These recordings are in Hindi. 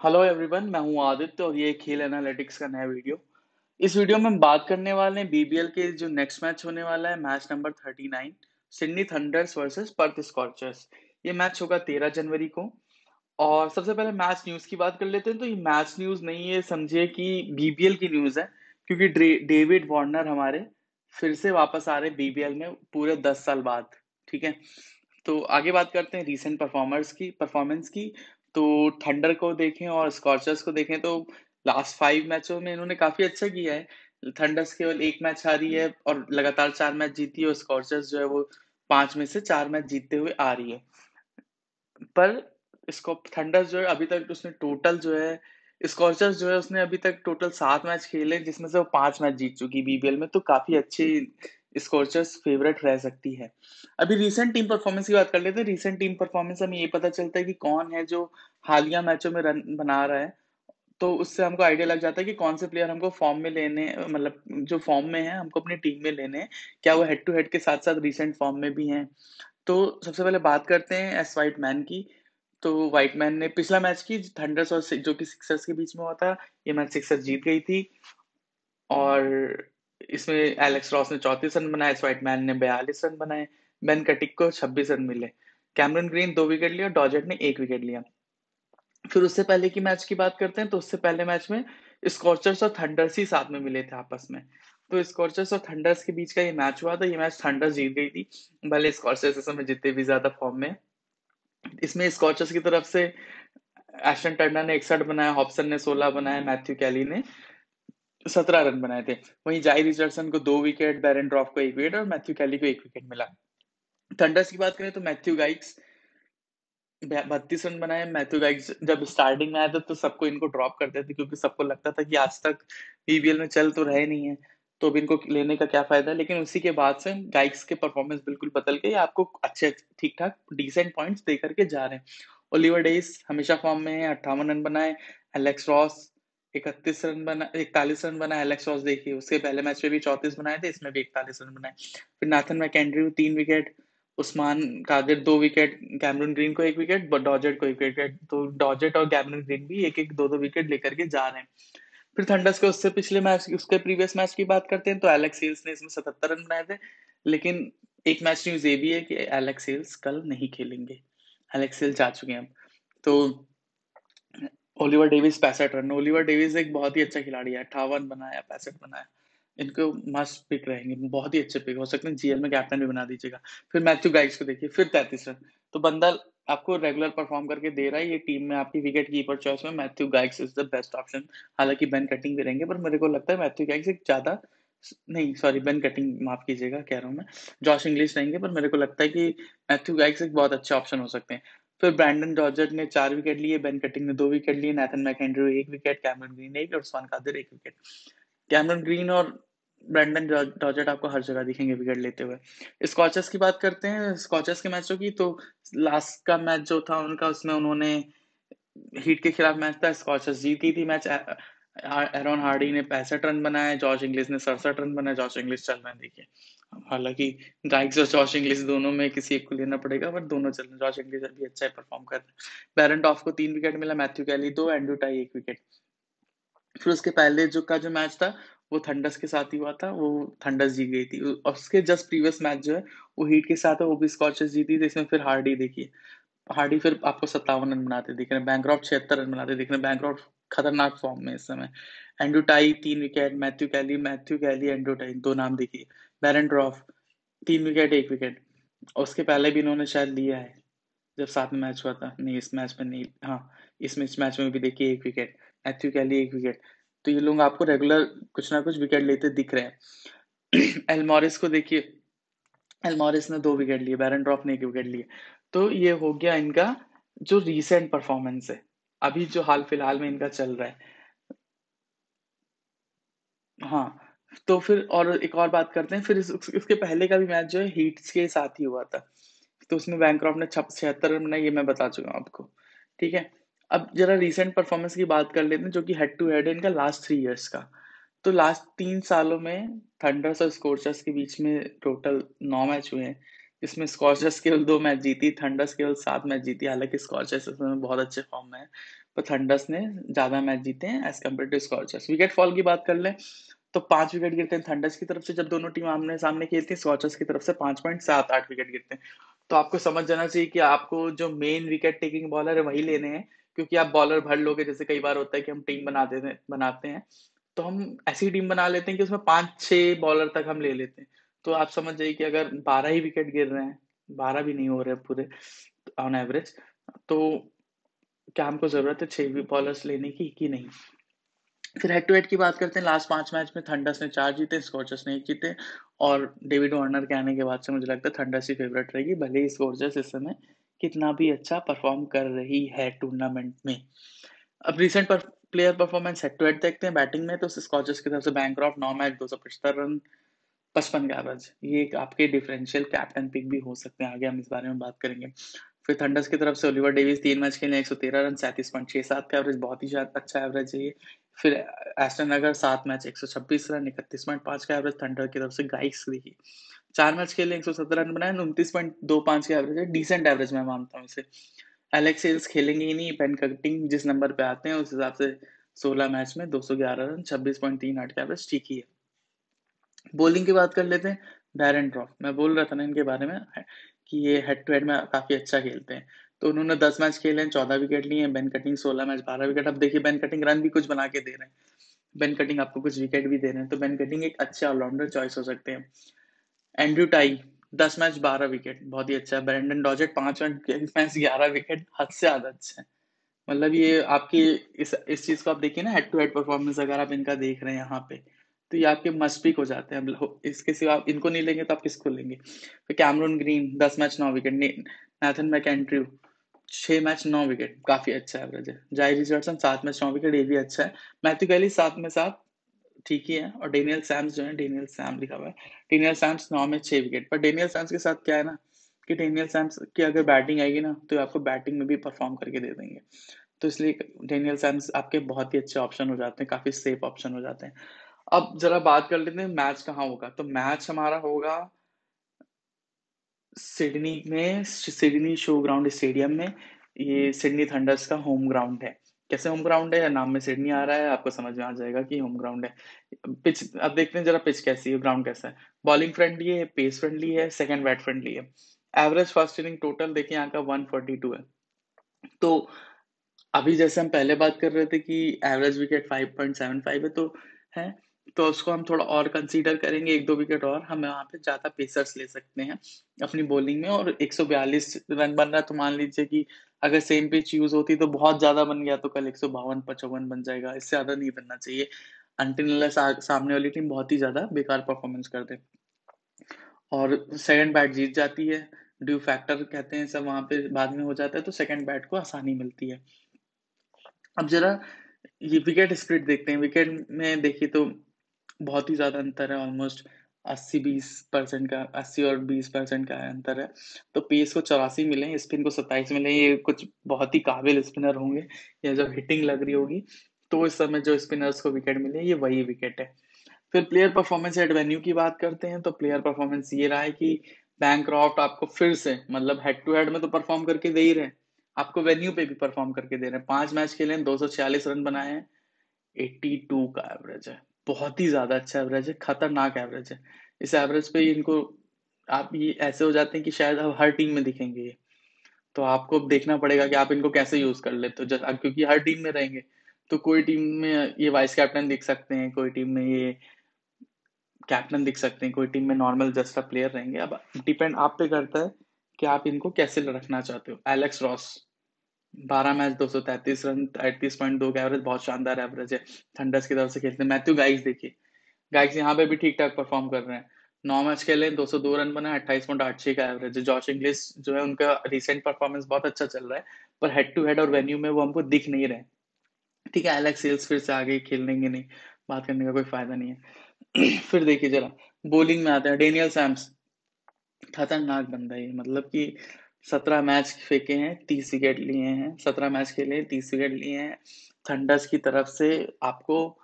हेलो एवरीवन, मैं हूं आदित्य और ये खेल एनालिटिक्स का नया वीडियो। इस वीडियो में हम बात करने वाले हैं बीबीएल के जो नेक्स्ट मैच होने वाला है, match number 39, Sydney Thunders versus Perth Scorchers. ये मैच होगा 13 जनवरी को। और सबसे पहले मैच न्यूज की बात कर लेते हैं। तो ये मैच न्यूज नहीं है, समझिए कि बीबीएल की न्यूज है, क्योंकि डेविड वार्नर हमारे फिर से वापस आ रहे बीबीएल में पूरे 10 साल बाद। ठीक है, तो आगे बात करते हैं रीसेंट परफॉर्मेंस की। तो थंडर को देखें और स्कॉर्चर्स को देखें तो लास्ट 5 मैचों में इन्होंने काफी अच्छा किया है। थंडर्स केवल एक मैच हारी है और लगातार 4 मैच जीती है, और स्कॉर्चर्स जो है वो 5 में से 4 मैच जीतते हुए आ रही है। पर इसको थंडर्स जो है अभी तक उसने टोटल जो है, स्कॉर्चर्स जो है उसने अभी तक टोटल 7 मैच खेले, जिसमें से वो 5 मैच जीत चुकी बीबीएल में। तो काफी अच्छी स्कॉर्चर्स फेवरेट रह सकती है। अभी रीसेंट टीम परफॉर्मेंस की बात कर लेते हैं। रीसेंट टीम परफॉर्मेंस हमें ये पता चलता है कि कौन है जो हालिया मैचों में रन बना रहा है। तो उससे हमको आइडिया लग जाता है कि कौन से प्लेयर हमको फॉर्म में लेने, मतलब जो फॉर्म में है हमको अपनी टीम में लेने हैं। क्या वो हेड टू हेड के साथ साथ रीसेंट फॉर्म में भी हैं। तो सबसे पहले बात करते हैं एस वाइट मैन की। तो व्हाइट मैन ने पिछला मैच की थंडर्स और जो कि सिक्सर्स के बीच में हुआ था, ये मैच सिक्सर्स जीत गई थी। और इसमें एलेक्स रॉस ने 34 रन बनाए, एस वाइट मैन ने 42 रन बनाए। बेन कटिक को 26 रन मिले। कैमरन ग्रीन 2 विकेट लिया, डॉजेट ने 1 विकेट लिया। फिर उससे पहले की मैच की बात करते हैं। तो उससे पहले मैच में स्कॉर्चर्स और थंडर्स ही साथ में मिले थे आपस में। तो स्कॉर्चर्स और थंडर्स के बीच का ये मैच हुआ था। ये मैच थंडर्स जीत गई थी, भले स्कॉर्चर्स इस समय जितने भी ज्यादा फॉर्म में। इसमें स्कॉचर्स की तरफ से एशन टर्नर ने 61 बनाया, हॉब्सन ने 16 बनाया, मैथ्यू कैली ने 17 रन बनाए थे। वहीं जाई रिचर्डसन को 2 विकेट, बैरन ड्रॉफ को 1 विकेट और मैथ्यू कैली को 1 विकेट मिला। थंडर्स की बात करें तो मैथ्यू गाइक्स 32 रन बनाए। मैथ्यू गाइक्स जब स्टार्टिंग में आया था तो सबको इनको ड्रॉप करते थे, क्योंकि सबको लगता था कि आज तक बीबीएल में चल तो रहे नहीं है, तो अब इनको लेने का क्या फायदा। लेकिन उसी के बाद से गाइक्स के परफॉर्मेंस बिल्कुल बदल गए, आपको अच्छे ठीक ठाक डिसेंट पॉइंट्स दे करके जा रहे हैं। ओलिवर डेविस हमेशा फॉर्म में है, 58 रन बनाए। एलेक्स रॉस 41 रन बनाए। एलेक्स रॉस देखिए, उसके पहले मैच में भी 34 बनाए थे, इसमें भी 41 रन बनाए। फिर Nathan McAndrew 3 wicket, Usman Qadir 2 wicket, Cameron Green को 1 विकेट, डॉजेट को 1 विकेट। तो डॉजेट और कैमरून ग्रीन भी एक एक दो दो विकेट लेकर के जा रहे हैं। फिर थंडर्स के उससे पिछले मैच, उसके प्रीवियस मैच की बात करते हैं तो एलेक्स सेल्स ने इसमें 77 रन बनाए थे। लेकिन एक मैच न्यूज ये भी है कि एलेक्स सेल्स कल नहीं खेलेंगे। एलेक्स सेल्स जा चुके हैं अब। तो Oliver Davies 65 run. Oliver Davies एक बहुत ही अच्छा खिलाड़ी है, 58 बनाया, 65 बनाया। इनको मस्त पिक रहेंगे, बहुत ही अच्छे पिक हो सकते हैं, जीएल में कैप्टन भी बना दीजिएगा। फिर मैथ्यू गाइक्स को देखिए, फिर 33 रन। तो बंदा आपको रेगुलर परफॉर्म करके दे रहा है। ये टीम में आपकी विकेट कीपर चॉइस में Matthew Gilkes is the best option. हालांकि बेन कटिंग भी रहेंगे, पर मेरे को लगता है मैथ्यू गाइक्स एक ज्यादा, नहीं सॉरी, बेन कटिंग माफ कीजिएगा, कह रहा हूँ मैं, जॉश इंग्लिश रहेंगे। पर मेरे को लगता है कि मैथ्यू गाइक्स एक बहुत अच्छे ऑप्शन हो सकते हैं। फिर ब्रैंडन जॉर्जेट ने 4 विकेट लिए, बेन कटिंग ने 2 विकेट लिए, Nathan McAndrew 1 wicket, Cameron Green 1 और Usman Qadir 1 wicket. Cameron Green और ब्रैंडन जॉर्जेट आपको हर जगह दिखेंगे विकेट लेते हुए। स्कॉचर्स की बात करते हैं, स्कॉचर्स के मैचों की। तो लास्ट का मैच जो था उनका, उसमें उन्होंने हीट के खिलाफ मैच था, स्कॉचर्स जीत गई थी मैच। एरॉन हार्डी ने 65 रन बनाए, जॉश इंग्लिश ने 67 रन बनाए। जॉश इंग्लिश चल रहे हैं देखिए। हालांकि गाइक्स और जॉश इंग्लिश दोनों में किसी एक को लेना पड़ेगा, पर दोनों चल रहे हैं। जॉश इंग्लिश अभी अच्छा परफॉर्म कर रहे हैं। बैरन डॉफ को 3 विकेट मिला, Matthew Kelly 2, Andrew Tye 1 wicket. फिर उसके पहले जो मैच था वो थंडर्स के साथ ही हुआ था, वो थंडर्स जीत गई थी। और उसके जस्ट प्रीवियस मैच जो है वो हीट के साथ है, वो भी स्कॉचर्स जीती थी। इसमें फिर हार्डी देखिए, हार्डी फिर आपको 57 रन बनाते दिख रहे हैं। बैंक्रॉफ्ट 76 रन बनाते दिख रहे हैं। बैंक्रॉफ्ट खतरनाक फॉर्म में इस समय। Andrew Tye 3 wicket, Matthew Kelly Andrew Tye, दो नाम देखिए। Behrendorff 3 wicket 1 wicket. उसके पहले भी इन्होंने शायद लिया है, जब साथ में मैच हुआ था। नहीं, इस मैच में नहीं, हाँ इस मैच में भी देखिए 1 विकेट, मैथ्यू कैली 1 विकेट। तो ये लोग आपको रेगुलर कुछ ना कुछ विकेट लेते दिख रहे हैं। एल मॉरिस को देखिए, एल्मोरिस ने 2 विकेट लिए, बैरन ड्रॉप ने 1 विकेट लिए। तो ये हो गया इनका जो रीसेंट परफॉर्मेंस है, अभी जो हाल फिलहाल में इनका चल रहा है। हाँ, तो फिर और एक और बात करते हैं। फिर इसके पहले का भी मैच जो है हीट्स के साथ ही हुआ था। तो उसमें बैंक्रॉफ्ट ने 76 रन बनाए, ये मैं बता चुका हूँ आपको। ठीक है, अब जरा रीसेंट परफॉर्मेंस की बात कर लेते हैं, जो कि हेड टू हेड है इनका लास्ट 3 इयर्स का। तो लास्ट 3 सालों में थंडर्स और स्कॉर्चर्स के बीच में टोटल 9 मैच हुए हैं, इसमें स्कॉचर्स केवल 2 मैच जीती, थंडर्स केवल 7 मैच जीती। हालाँकि स्कॉचर्स इस समय बहुत अच्छे फॉर्म में है, पर थंडर्स ने ज़्यादा मैच जीते हैं as compared to Scorchers. Wicket fall की बात कर लें तो 5 विकेट गिरते हैं थंडर्स की तरफ से, जब दोनों टीम आमने-सामने खेलती हैं। स्कॉचर्स की तरफ से 5.78 विकेट गिरते हैं। तो आपको समझ जाना चाहिए कि आपको जो मेन विकेट टेकिंग बॉलर है वही लेने हैं, क्योंकि आप बॉलर भर लोगे। जैसे कई बार होता है कि हम टीम बनाते हैं, तो हम ऐसी टीम बना लेते हैं कि उसमें 5-6 बॉलर तक हम ले लेते हैं। तो आप समझ जाइए कि अगर 12 ही विकेट गिर रहे हैं, 12 भी नहीं हो रहे पूरे ऑन एवरेज, तो क्या हमको ज़रूरत है 6 भी बॉलर्स लेने की कि नहीं? फिर हेड टू हेड की बात करते हैं। लास्ट 5 मैच में थंडर्स ने 4 जीते, स्कॉचर्स ने 1 जीते, और डेविड वार्नर के आने के बाद से मुझे लगता है थंडर्स ही फेवरेट रहेगी, भले ही स्कॉचर्स इस समय कितना भी अच्छा परफॉर्म कर रही है टूर्नामेंट में। अब recent player performance head to head देखते हैं। बैटिंग में तो स्कॉचर्स की तरफ से बैंक्रॉफ्ट 9 मैच 275 रन, 55 का एवरेज। ये एक आपके डिफरेंशियल कैप्टन पिक भी हो सकते हैं, आगे हम इस बारे में बात करेंगे। फिर थंडर्स की तरफ से ओलिवर डेविस 3 मैच खेले, 113 रन, 37.67 का एवरेज, बहुत ही अच्छा एवरेज है ये। फिर एस्टन नगर 7 मैच 126 रन, 31.5 का एवरेज। थंडर की तरफ से गाइक्स देखिए 4 मैच खेले, 117 रन बनाए, 29.25 का एवरेज है, डिसेंट एवरेज मैं मानता हूँ इसे। एलेक्स सेल्स खेलेंगे ही नहीं, पेन कटिंग जिस नंबर पे आते हैं उस हिसाब से 16 मैच में 211 रन, 26.38 का एवरेज, ठीक ही है। बॉलिंग की बात कर लेते हैं। बैरन ड्रॉफ, मैं बोल रहा था ना इनके बारे में कि ये हेड टू हेड में काफी अच्छा खेलते हैं। तो उन्होंने 10 मैच खेले हैं, 14 विकेट लिए हैं। Ben Cutting 16 match 12 wicket. अब देखिए बेन कटिंग रन भी कुछ बना के दे रहे हैं, बेन कटिंग आपको कुछ विकेट भी दे रहे हैं, तो बेन कटिंग एक अच्छे ऑलराउंडर चॉइस हो सकते हैं। एंड्रयू टाई 10 मैच 12 विकेट, बहुत ही अच्छा है। ब्रेंडन डॉजेट 5 मैच 11 विकेट, हद से ज्यादा अच्छा है। मतलब ये आपकी इस चीज को आप देखिए ना, हेड टू हेड परफॉर्मेंस अगर आप इनका देख रहे हैं यहाँ पे, तो ये आपके मस्ट पिक हो जाते हैं। अब इसके सिवा आप इनको नहीं लेंगे तो आप किसको लेंगे? फिर Cameron Green 10 match 9 wicket, Nathan McAndrew 6 match 9 wicket, काफी अच्छा एवरेज है। जाई रिचर्डसन 7 मैच 9 विकेट, ये भी अच्छा है। मैथ्यू कैली 7 में 7, ठीक ही है। और डेनियल सैम्स जो है, डेनियल सैम लिखा हुआ है, डेनियल सैम्स 9 में 6 विकेट। पर डेनियल सैम्स के साथ क्या है ना, कि डेनियल सैम्स की अगर बैटिंग आएगी ना, तो आपको बैटिंग में भी परफॉर्म करके दे देंगे। तो इसलिए डेनियल सैम्स आपके बहुत ही अच्छे ऑप्शन हो जाते हैं, काफी सेफ ऑप्शन हो जाते हैं। अब जरा बात कर लेते हैं मैच कहाँ होगा। तो मैच हमारा होगा सिडनी में, सिडनी शो ग्राउंड स्टेडियम में। ये सिडनी थंडर्स का होम ग्राउंड है। कैसे होम ग्राउंड है? नाम में सिडनी आ रहा है, आपको समझ में आ जाएगा कि होम ग्राउंड है। पिच अब देखते हैं जरा, पिच कैसी है, ग्राउंड कैसा है। बॉलिंग फ्रेंडली है, पेस फ्रेंडली है, सेकंड बैट फ्रेंडली है। एवरेज फर्स्ट इनिंग टोटल देखिए यहाँ का 142 है। तो अभी जैसे हम पहले बात कर रहे थे कि एवरेज विकेट 5.75 है, तो उसको हम थोड़ा और कंसीडर करेंगे, 1-2 विकेट और हम यहाँ पे ज्यादा पेसर्स ले सकते हैं अपनी बॉलिंग में। और 142 रन बन रहा है, तो मान लीजिए कि अगर सेम पिच यूज होती तो बहुत ज्यादा बन गया, तो कल 152-55 बन जाएगा, इससे ज्यादा नहीं बनना चाहिए, अनटिल सामने वाली टीम बहुत ही ज्यादा बेकार परफॉर्मेंस कर दे। और सेकंड बैट जीत जाती है, ड्यू फैक्टर कहते हैं सब, वहां पे बाद में हो जाता है, तो सेकंड बैट को आसानी मिलती है। अब जरा ये विकेट स्प्लिट देखते हैं। विकेट में देखिए तो बहुत ही ज्यादा अंतर है, ऑलमोस्ट 80-20% का, 80 और 20% का अंतर है। तो पेस को 84 मिले, स्पिन को 27 मिले। ये कुछ बहुत ही काबिल स्पिनर होंगे, या जब हिटिंग लग रही होगी तो इस समय जो स्पिनर्स को विकेट मिले, ये वही विकेट है। फिर प्लेयर परफॉर्मेंस एट वेन्यू की बात करते हैं। तो प्लेयर परफॉर्मेंस ये रहा है कि बैंक्रॉफ्ट आपको फिर से, मतलब हेड टू हेड में तो परफॉर्म करके दे ही रहे हैं, आपको वेन्यू पे भी परफॉर्म करके दे रहे हैं। 5 मैच खेले हैं, 246 रन बनाए हैं, 82 का एवरेज है, बहुत ही ज्यादा अच्छा एवरेज है, खतरनाक एवरेज है। इस एवरेज पे इनको आप ये ऐसे हो जाते हैं कि शायद अब हर टीम में दिखेंगे ये। तो आपको देखना पड़ेगा कि आप इनको कैसे यूज कर लेते हो, क्योंकि हर टीम में रहेंगे। तो कोई टीम में ये वाइस कैप्टन दिख सकते हैं, कोई टीम में ये कैप्टन दिख सकते हैं, कोई टीम में नॉर्मल जस्ट प्लेयर रहेंगे। अब डिपेंड आप पे करता है कि आप इनको कैसे रखना चाहते हो। एलेक्स रॉस 12 मैच 233 रन, 33.2 का एवरेज, बहुत शानदार एवरेज है। थंडर्स की तरफ से खेलते हैं। मैथ्यू गाइस देखिए, गाइस यहाँ पे भी ठीक ठाक परफॉर्म कर रहे हैं। 9 मैच खेले, 202 रन बना, 28.86 का एवरेज है। जॉश इंग्लिश जो है, उनका रिसेंट परफॉर्मेंस बहुत अच्छा चल रहा है, पर हेड टू हेड और वेन्यू में वो हमको दिख नहीं रहे। ठीक है, एलेक्स सेल्स फिर से आगे खेल लेंगे, नहीं बात करने का कोई फायदा नहीं है। फिर देखिए जरा, बॉलिंग में आते हैं। डेनियल सैम्स खतरनाक बंदा है, मतलब कि 17 मैच फेंके हैं, 30 विकेट लिए हैं। 17 मैच खेले, 30 विकेट लिए हैं। थंडर्स की तरफ से आपको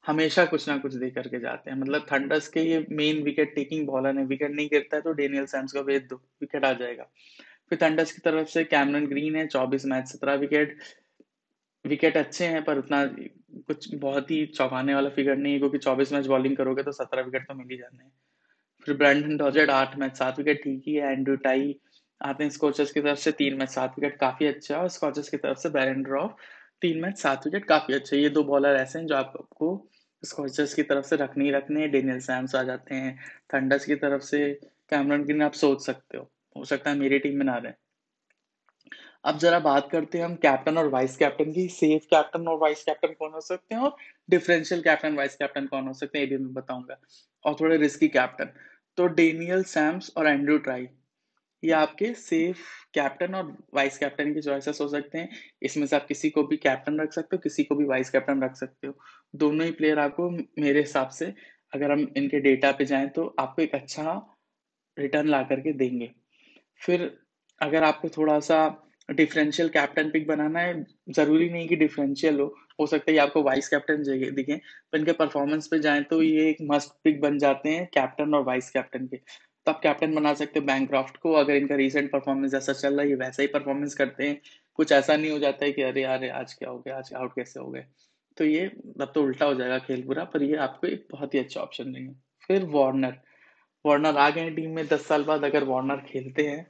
हमेशा कुछ ना कुछ दे करके जाते हैं। मतलब थंडर्स के ये मेन विकेट टेकिंग बॉलर है, विकेट नहीं गिरता है तो डेनियल सैम्स को भेज दो, विकेट आ जाएगा। फिर थंडर्स की तरफ से कैमरन ग्रीन है, 24 मैच 17 विकेट। विकेट अच्छे हैं पर उतना कुछ बहुत ही चौंकाने वाला फिगर नहीं है, क्योंकि 24 मैच बॉलिंग करोगे तो 17 विकेट तो मिल ही जाने हैं। फिर ब्रैंडन डॉजर्ट 8 मैच 7 विकेट ठीक ही है। एंड्रू टाई आते हैं स्कॉचर्स की तरफ से, 3 मैच 7 विकेट काफी अच्छा है। और स्कॉचर्स की तरफ से बैरन ड्रॉफ 3 मैच 7 विकेट काफी अच्छे। ये दो बॉलर ऐसे हैं जो आपको स्कॉचर्स की तरफ से रखने ही रखने हैं। डेनियल सैम्स आ जाते हैं। थंडर्स की तरफ से कैमरन ग्रीन आप सोच सकते हो सकता है मेरी टीम में ना रहे। अब जरा बात करते हैं हम कैप्टन और वाइस कैप्टन की। सेफ कैप्टन और वाइस कैप्टन कौन हो सकते हैं, और डिफरेंशियल कैप्टन वाइस कैप्टन कौन हो सकते हैं, ये भी मैं बताऊंगा। और थोड़े रिस्की कैप्टन, तो डेनियल सैम्स और एंड्रू ट्राई, ये आपके सेफ कैप्टन और वाइस कैप्टन की चॉइसेस हो सकते हैं। इसमें से आप किसी को भी कैप्टन रख सकते हो, किसी को भी वाइस कैप्टन रख सकते हो। दोनों ही प्लेयर आपको मेरे हिसाब से, अगर हम इनके डेटा पे जाएं तो आपको एक अच्छा रिटर्न ला करके देंगे। फिर अगर आपको थोड़ा-सा डिफरेंशियल कैप्टन पिक बनाना है, ज़रूरी नहीं कि डिफरेंशियल हो सकता है ये आपको वाइस कैप्टन जगह दिखें, तो इनके परफॉर्मेंस पे जाएँ तो ये एक मस्ट पिक बन जाते हैं कैप्टन और वाइस कैप्टन के। तो आप कैप्टन बना सकते हो बैनक्रॉफ्ट को, अगर इनका रीसेंट परफॉर्मेंस जैसा चल रहा है, ये वैसा ही परफॉर्मेंस करते हैं। कुछ ऐसा नहीं हो जाता है कि अरे यार! आज क्या हो गया? आज आउट कैसे हो गए? तो ये तब तो उल्टा हो जाएगा खेल पूरा, पर ये आपको एक बहुत ही अच्छा ऑप्शन देंगे। फिर वार्नर, वार्नर आ गए हैं टीम में 10 साल बाद। अगर वार्नर खेलते हैं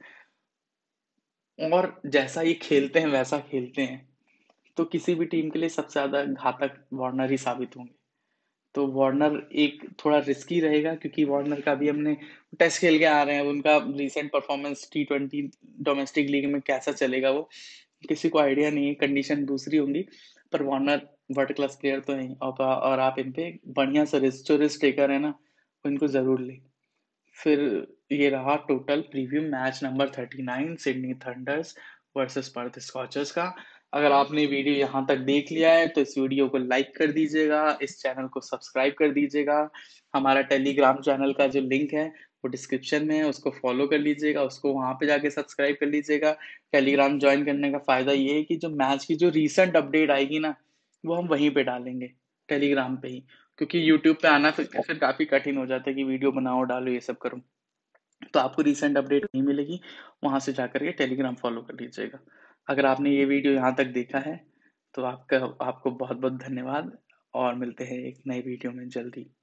और जैसा ये खेलते हैं वैसा खेलते हैं, तो किसी भी टीम के लिए सबसे ज़्यादा घातक वार्नर ही साबित होंगे। तो वार्नर एक थोड़ा रिस्की रहेगा, क्योंकि वार्नर का भी हमने टेस्ट खेल के आ रहे हैं, उनका recent performance T20 domestic league में कैसा चलेगा वो किसी को आइडिया नहीं है, कंडीशन दूसरी होंगी। पर वार्नर वर्ल्ड क्लास प्लेयर तो है, और आप इन पे बढ़िया सा रिस्क टेकर है ना, इनको जरूर ले। फिर ये रहा total preview match number 39 Sydney Thunders versus Perth Scorchers का। अगर आपने वीडियो यहाँ तक देख लिया है तो इस वीडियो को लाइक कर दीजिएगा, इस चैनल को सब्सक्राइब कर दीजिएगा। हमारा टेलीग्राम चैनल का जो लिंक है वो डिस्क्रिप्शन में है, उसको फॉलो कर लीजिएगा, उसको वहां पे जाके सब्सक्राइब कर लीजिएगा। टेलीग्राम ज्वाइन करने का फायदा ये है कि जो मैच की जो रीसेंट अपडेट आएगी ना, वो हम वहीं पे डालेंगे, टेलीग्राम पे ही। क्योंकि यूट्यूब पे आना फिर काफी कठिन हो जाता है कि वीडियो बनाओ डालो ये सब करो, तो आपको रीसेंट अपडेट नहीं मिलेगी। वहां से जाकर के टेलीग्राम फॉलो कर लीजिएगा। अगर आपने ये वीडियो यहाँ तक देखा है तो आपको बहुत बहुत धन्यवाद, और मिलते हैं एक नई वीडियो में जल्दी।